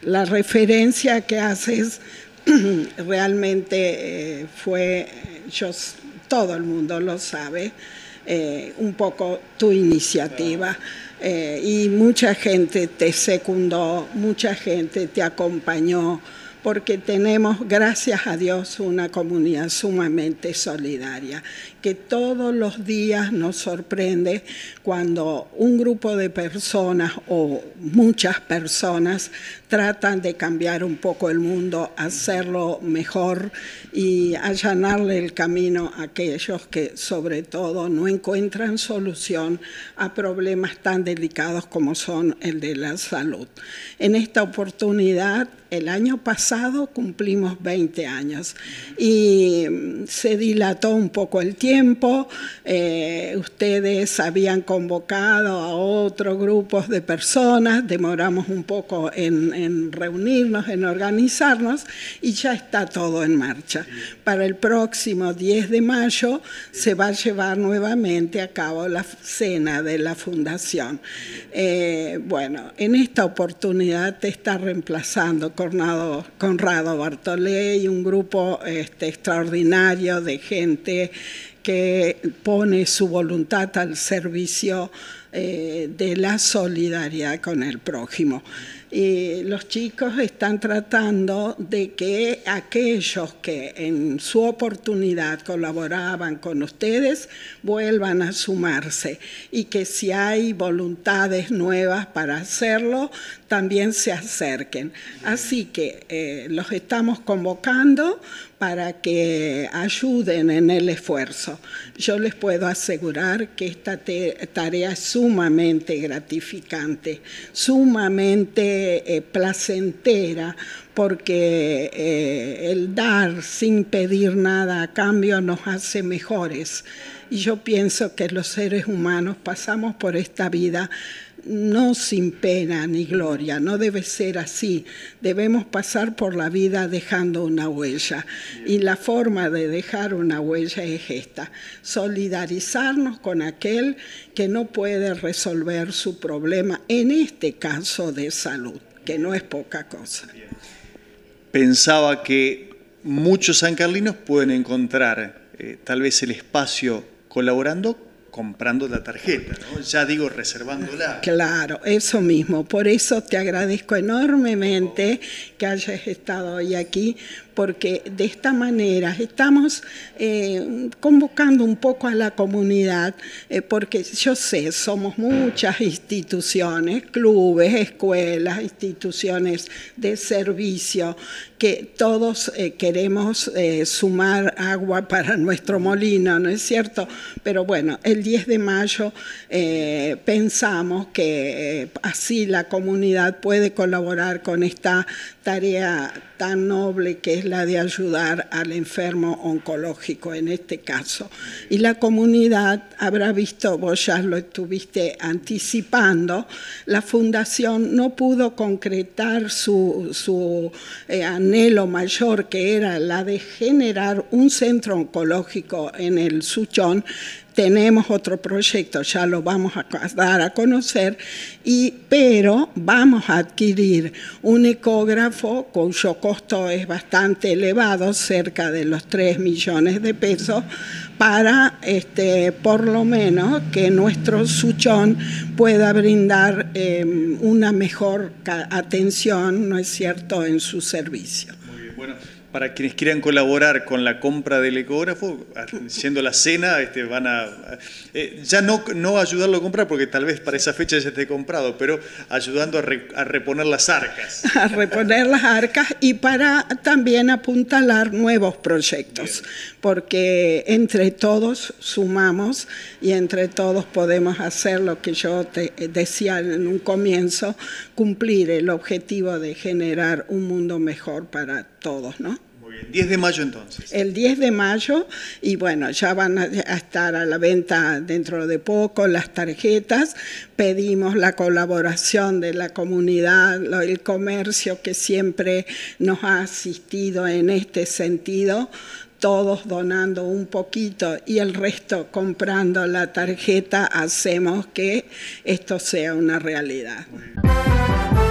La referencia que haces realmente fue, todo el mundo lo sabe, un poco tu iniciativa. Y mucha gente te secundó, mucha gente te acompañó, porque tenemos, gracias a Dios, una comunidad sumamente solidaria, que todos los días nos sorprende cuando un grupo de personas o muchas personas tratan de cambiar un poco el mundo, hacerlo mejor y allanarle el camino a aquellos que sobre todo no encuentran solución a problemas tan delicados como son el de la salud. En esta oportunidad, el año pasado cumplimos 20 años y se dilató un poco el tiempo. Ustedes habían convocado a otros grupos de personas, demoramos un poco en reunirnos, en organizarnos y ya está todo en marcha. Para el próximo 10 de mayo se va a llevar nuevamente a cabo la cena de la Fundación. Bueno, en esta oportunidad te está reemplazando Conrado Bartolé y un grupo extraordinario de gente que pone su voluntad al servicio de la solidaridad con el prójimo. Y los chicos están tratando de que aquellos que en su oportunidad colaboraban con ustedes vuelvan a sumarse y que si hay voluntades nuevas para hacerlo, también se acerquen. Así que los estamos convocando para que ayuden en el esfuerzo. Yo les puedo asegurar que esta tarea es sumamente gratificante, sumamente placentera, porque el dar sin pedir nada a cambio nos hace mejores. Y yo pienso que los seres humanos pasamos por esta vida no sin pena ni gloria, no debe ser así. Debemos pasar por la vida dejando una huella. Y la forma de dejar una huella es esta: solidarizarnos con aquel que no puede resolver su problema, en este caso de salud, que no es poca cosa. Pensaba que muchos sancarlinos pueden encontrar tal vez el espacio colaborando, comprando la tarjeta, ¿no? Ya digo, reservándola. Claro, eso mismo. Por eso te agradezco enormemente que hayas estado hoy aquí, porque de esta manera estamos convocando un poco a la comunidad, porque yo sé, somos muchas instituciones, clubes, escuelas, instituciones de servicio, que todos queremos sumar agua para nuestro molino, ¿no es cierto? Pero bueno, el 10 de mayo pensamos que así la comunidad puede colaborar con esta tarea tan noble que es la de ayudar al enfermo oncológico en este caso. Y la comunidad habrá visto, vos ya lo estuviste anticipando, la Fundación no pudo concretar su anhelo mayor, que era la de generar un centro oncológico en el Suchón. Tenemos otro proyecto, ya lo vamos a dar a conocer, pero vamos a adquirir un ecógrafo cuyo costo es bastante elevado, cerca de los 3 millones de pesos, para por lo menos que nuestro Suchón pueda brindar una mejor atención, ¿no es cierto?, en su servicio. Muy bien, bueno. Para quienes quieran colaborar con la compra del ecógrafo, siendo la cena, van a ya no ayudarlo a comprar, porque tal vez para esa fecha ya esté comprado, pero ayudando a reponer las arcas. A reponer las arcas y para también apuntalar nuevos proyectos, porque entre todos sumamos y entre todos podemos hacer lo que yo te decía en un comienzo, cumplir el objetivo de generar un mundo mejor para todos, ¿no? Muy bien, 10 de mayo entonces. El 10 de mayo, y bueno, ya van a estar a la venta dentro de poco las tarjetas. Pedimos la colaboración de la comunidad, el comercio que siempre nos ha asistido en este sentido, todos donando un poquito y el resto comprando la tarjeta, hacemos que esto sea una realidad. Muy bien.